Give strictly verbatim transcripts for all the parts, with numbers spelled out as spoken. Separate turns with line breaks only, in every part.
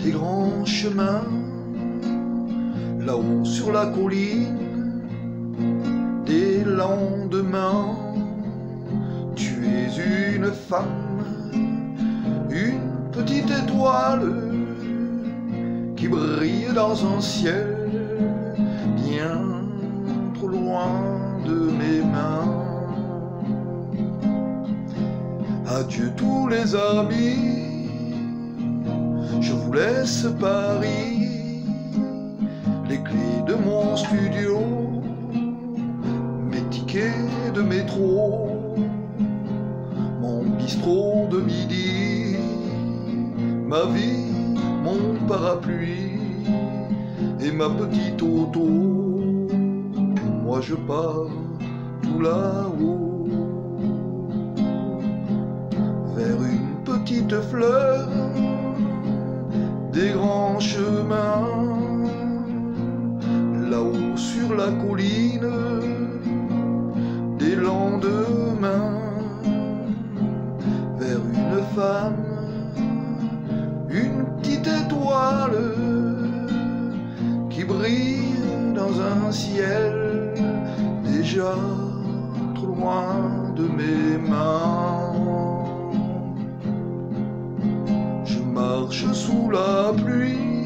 des grands chemins, là-haut sur la colline, des lendemains. Tu es une femme, une petite étoile qui brille dans un ciel bien trop loin de mes mains. Adieu tous les amis, je vous laisse Paris, les clés de mon studio, mes tickets de métro, mon bistrot de midi, ma vie, mon parapluie et ma petite auto. Moi je pars tout là-haut vers une petite fleur des grands chemins, là-haut sur la colline, des lendemains, vers une femme, une petite étoile qui brille dans un ciel déjà trop loin de mes mains. Je marche sous la pluie,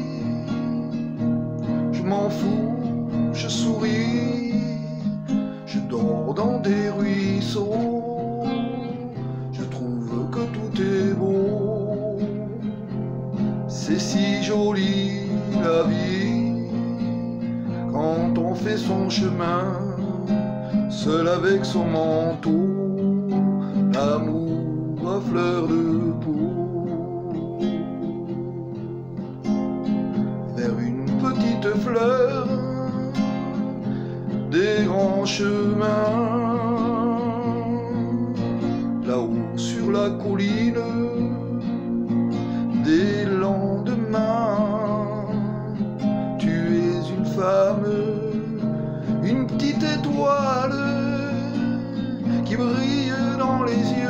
je m'en fous, je souris, je dors dans des ruisseaux, je trouve que tout est beau. C'est si joli la vie quand on fait son chemin, seul avec son manteau, l'amour à fleur de peau. Vers une petite fleur des grands chemins, là-haut sur la colline, des lendemains. Tu es une femme, une petite étoile qui brille dans les yeux